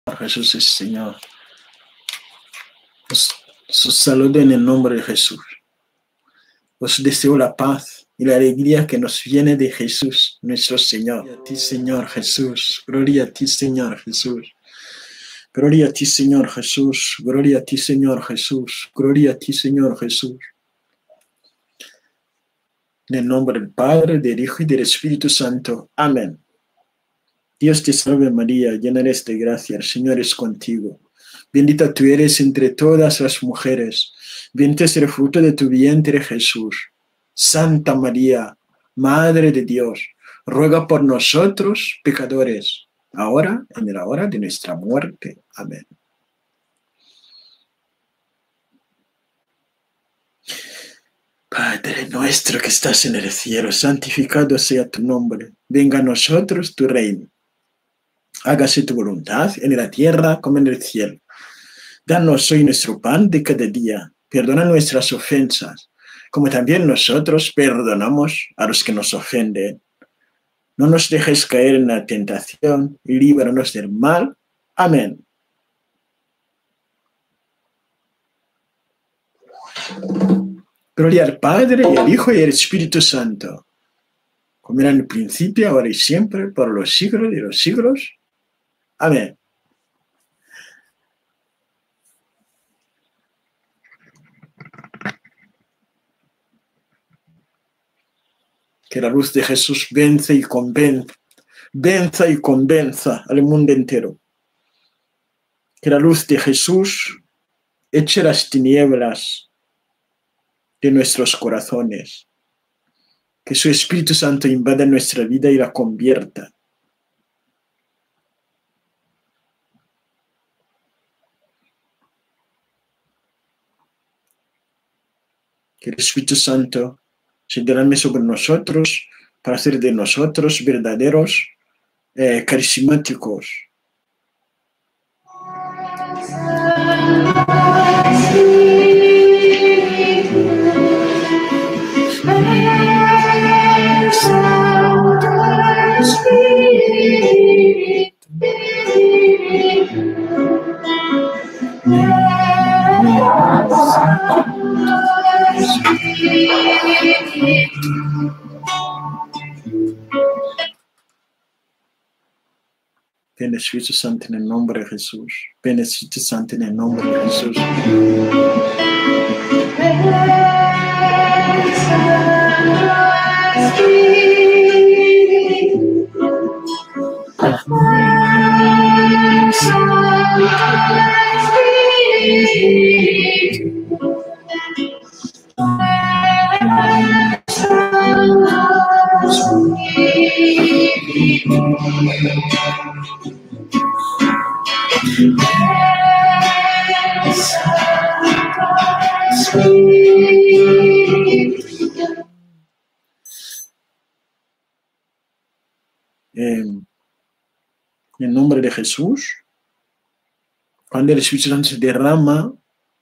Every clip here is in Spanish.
Jesús es Señor. Os saludo en el nombre de Jesús. Os deseo la paz y la alegría que nos viene de Jesús, nuestro Señor. Gloria a ti, Señor Jesús. Gloria a ti, Señor Jesús. Gloria a ti, Señor Jesús. Gloria a ti, Señor Jesús. Gloria a ti, Señor Jesús. En el nombre del Padre, del Hijo y del Espíritu Santo. Amén. Dios te salve María, llena eres de gracia, el Señor es contigo. Bendita tú eres entre todas las mujeres, bendito es el fruto de tu vientre Jesús. Santa María, Madre de Dios, ruega por nosotros pecadores, ahora y en la hora de nuestra muerte. Amén. Padre nuestro que estás en el cielo, santificado sea tu nombre. Venga a nosotros tu reino. Hágase tu voluntad en la tierra como en el cielo. Danos hoy nuestro pan de cada día. Perdona nuestras ofensas, como también nosotros perdonamos a los que nos ofenden. No nos dejes caer en la tentación y líbranos del mal. Amén. Gloria al Padre, y al Hijo, y al Espíritu Santo, como era en el principio, ahora y siempre, por los siglos de los siglos. Amén. Que la luz de Jesús venza y convenza al mundo entero. Que la luz de Jesús eche las tinieblas de nuestros corazones. Que su Espíritu Santo invada nuestra vida y la convierta. Que el Espíritu Santo se derrame sobre nosotros para hacer de nosotros verdaderos carismáticos. Ven Espíritu Santo en el nombre de Jesús. Ven Espíritu Santo en el nombre de Jesús. En el nombre de Jesús, cuando el Espíritu Santo se derrama,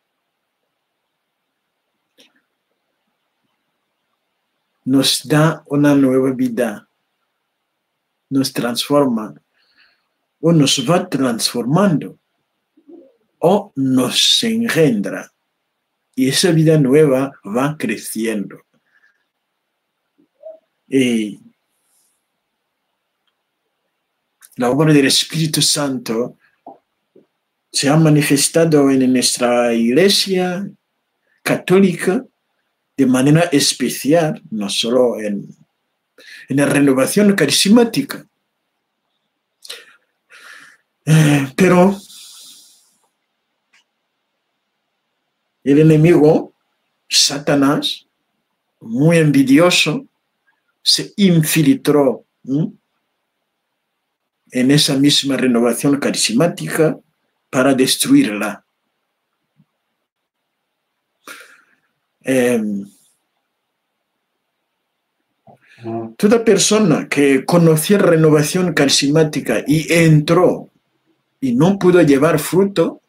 nos da una nueva vida, nos transforma, o nos va transformando, o nos engendra, y esa vida nueva va creciendo. Y la obra del Espíritu Santo se ha manifestado en nuestra Iglesia católica de manera especial, no solo en la renovación carismática. Pero el enemigo, Satanás, muy envidioso, se infiltró en esa misma renovación carismática para destruirla. Toda persona que conocía renovación carismática y entró y no pudo llevar fruto,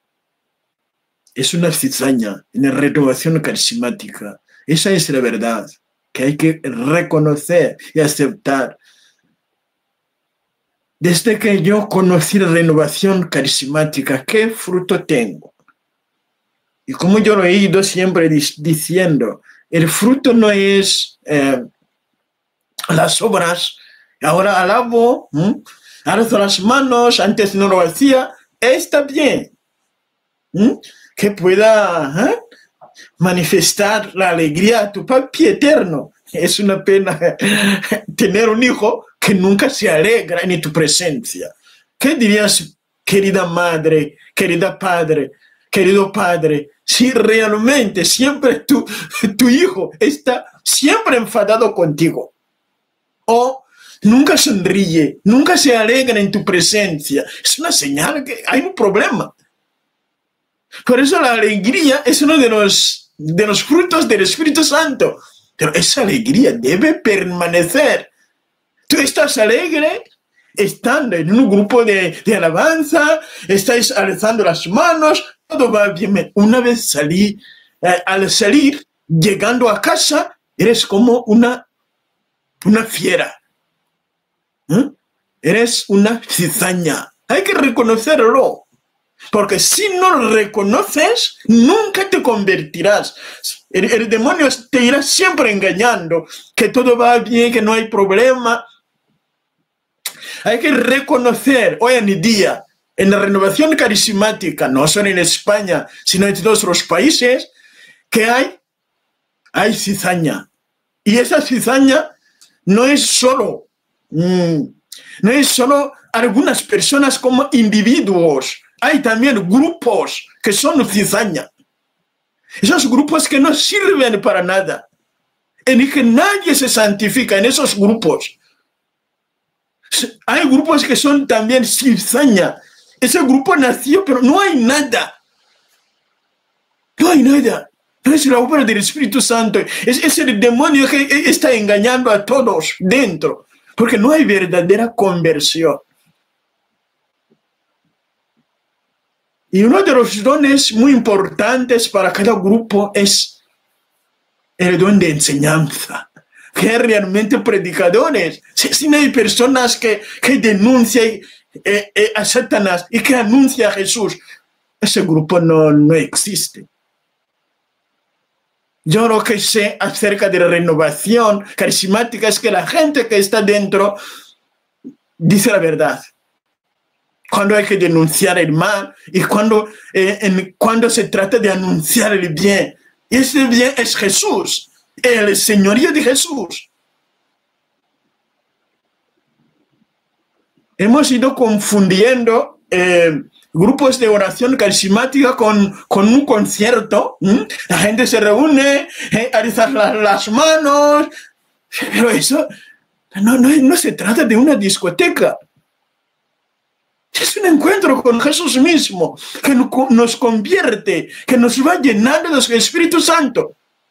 es una cizaña en la renovación carismática. Esa es la verdad que hay que reconocer y aceptar. Desde que yo conocí la renovación carismática, ¿qué fruto tengo? Y como yo lo he ido siempre diciendo, el fruto no es las obras. Ahora alabo, alzo las manos, antes no lo hacía, está bien. Que pueda manifestar la alegría a tu papi eterno. Es una pena tener un hijo que nunca se alegra en tu presencia. ¿Qué dirías, querida madre, querida padre, querido padre, si realmente siempre tu hijo está siempre enfadado contigo? O nunca sonríe, nunca se alegra en tu presencia. Es una señal que hay un problema. Por eso la alegría es uno de los frutos del Espíritu Santo. Pero esa alegría debe permanecer. Tú estás alegre estando en un grupo de alabanza, estáis alzando las manos, todo va bien. Una vez al salir, llegando a casa, eres como una fiera. Eres una cizaña. Hay que reconocerlo. Porque si no lo reconoces, nunca te convertirás. El demonio te irá siempre engañando, que todo va bien, que no hay problema. Hay que reconocer hoy en día, en la renovación carismática, no solo en España, sino en todos los países, que hay cizaña. Y esa cizaña no es solo algunas personas como individuos. Hay también grupos que son cizaña. Esos grupos que no sirven para nada. En que nadie se santifica en esos grupos. Hay grupos que son también cizaña. Ese grupo nació, pero no hay nada. No hay nada. No es la obra del Espíritu Santo. Es el demonio que está engañando a todos dentro. Porque no hay verdadera conversión. Y uno de los dones muy importantes para cada grupo es el don de enseñanza. Que hay realmente predicadores. Si no hay personas que denuncian a Satanás y que anuncian a Jesús, ese grupo no existe. Yo lo que sé acerca de la renovación carismática es que la gente que está dentro dice la verdad. Cuando hay que denunciar el mal y cuando se trata de anunciar el bien. Y ese bien es Jesús, el señorío de Jesús. Hemos ido confundiendo grupos de oración carismática con un concierto. La gente se reúne, alza las manos, pero eso no se trata de una discoteca. Es un encuentro con Jesús mismo, que nos convierte, que nos va llenando del Espíritu Santo.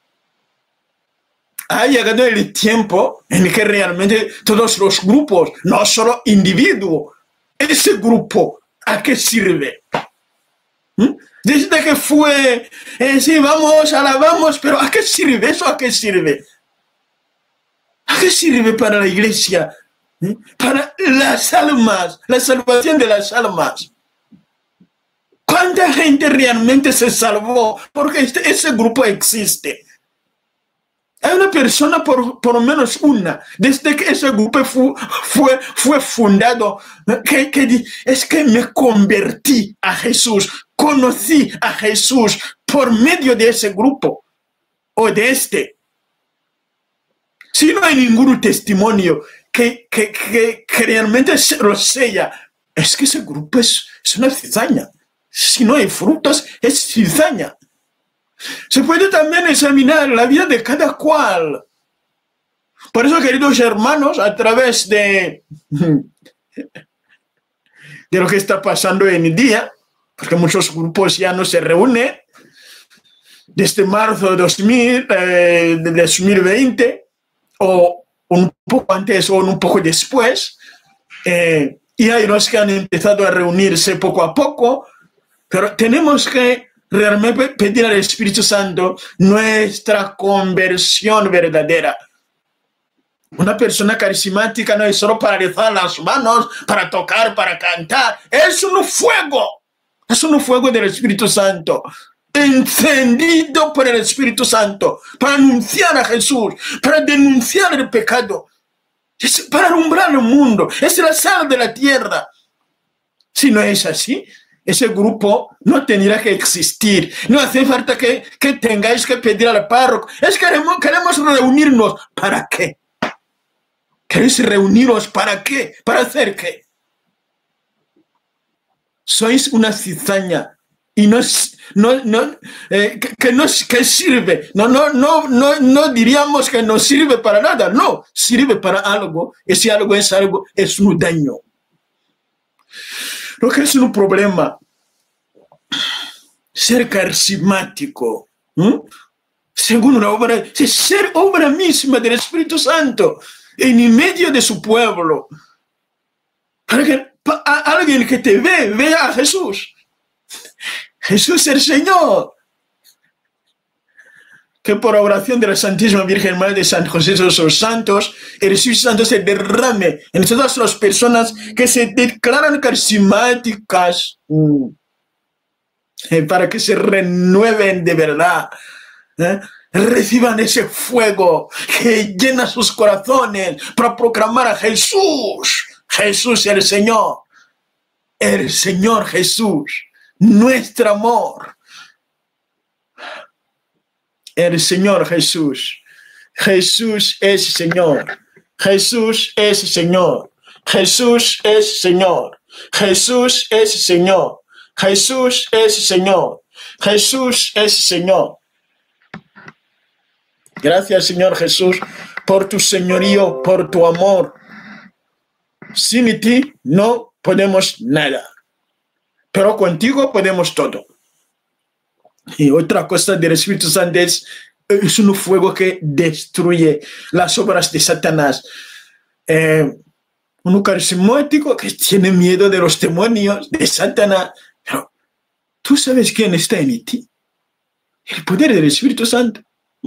Ha llegado el tiempo en que realmente todos los grupos, no solo individuos, ese grupo, ¿a qué sirve? Desde que fue, sí, vamos, alabamos, pero ¿a qué sirve? ¿Eso a qué sirve? ¿A qué sirve para la iglesia? Para las almas, la salvación de las almas. ¿Cuánta gente realmente se salvó? Porque ese grupo existe. Hay una persona, por lo menos una, desde que ese grupo fue fundado, es que me convertí a Jesús, conocí a Jesús por medio de ese grupo o de este. Si no hay ningún testimonio que realmente lo sella, es que ese grupo es una cizaña. Si no hay frutos, es cizaña. Se puede también examinar la vida de cada cual. Por eso, queridos hermanos, a través de lo que está pasando en el día, porque muchos grupos ya no se reúnen, desde marzo de 2020, o un poco antes o un poco después, y hay los que han empezado a reunirse poco a poco, pero tenemos que realmente pedir al Espíritu Santo nuestra conversión verdadera. Una persona carismática no es solo para alzar las manos, para tocar, para cantar. Es un fuego. Es un fuego del Espíritu Santo, encendido por el Espíritu Santo, para anunciar a Jesús, para denunciar el pecado, es para alumbrar el mundo. Es la sal de la tierra. Si no es así, ese grupo no tendría que existir. No hace falta que tengáis que pedir al párroco. Es que queremos reunirnos. ¿Para qué? ¿Queréis reuniros para qué? ¿Para hacer qué? Sois una cizaña y que sirve. No diríamos que no sirve para nada. No, sirve para algo. Ese algo es un daño. Lo que es un problema, ser carismático, según la obra, es ser obra misma del Espíritu Santo en medio de su pueblo. Para que alguien que te vea a Jesús. Jesús el Señor. Que por oración de la Santísima Virgen Madre de San José de los Santos, el Espíritu Santo se derrame en todas las personas que se declaran carismáticas, para que se renueven de verdad, reciban ese fuego que llena sus corazones para proclamar a Jesús. Jesús el Señor Jesús, nuestro amor. El Señor Jesús. Jesús es Señor. Jesús es Señor. Jesús es Señor. Jesús es Señor. Jesús es Señor. Jesús es Señor. Gracias, Señor Jesús, por tu señorío, por tu amor. Sin ti no podemos nada, pero contigo podemos todo. Y otra cosa del Espíritu Santo es un fuego que destruye las obras de Satanás. Un carismático que tiene miedo de los demonios, de Satanás. Pero tú sabes quién está en ti. El poder del Espíritu Santo.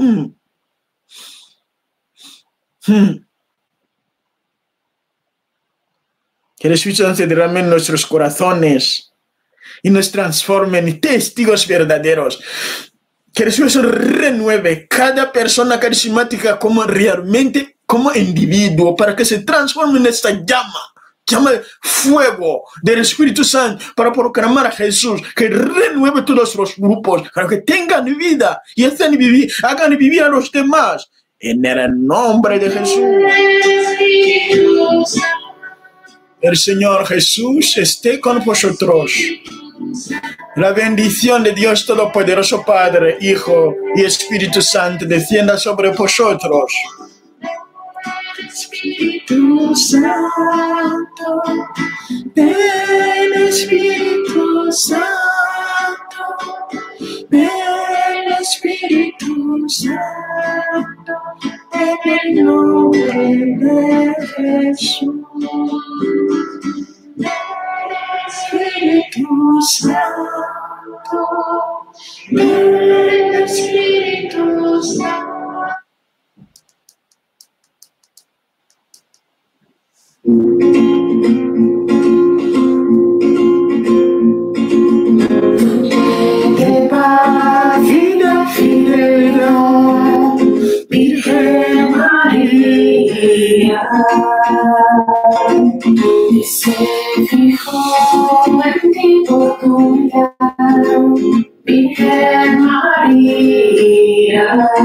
Que el Espíritu Santo se derrame en nuestros corazones y nos transforme en testigos verdaderos. Que el Espíritu Santo renueve cada persona carismática como realmente, como individuo, para que se transforme en esta llama de fuego del Espíritu Santo, para proclamar a Jesús, que renueve todos los grupos, para que tengan vida y hagan vivir a los demás. En el nombre de Jesús. El Señor Jesús esté con vosotros. La bendición de Dios Todopoderoso, Padre, Hijo y Espíritu Santo, descienda sobre vosotros. Espíritu Santo, ven Espíritu Santo, ven Espíritu Santo, en el nombre de Jesús. Espíritu Santo, ven Espíritu Santo. De paz y de fidelidad, Virgen María, y se fijó en ti por tu mirada, Virgen María.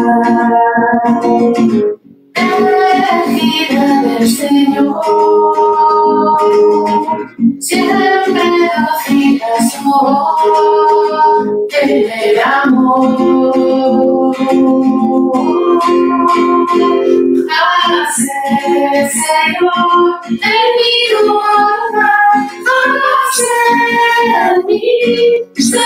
Elegida del Señor, siempre nacida soy en el amor. Hágase, Señor, en mi alma, hágase en mí,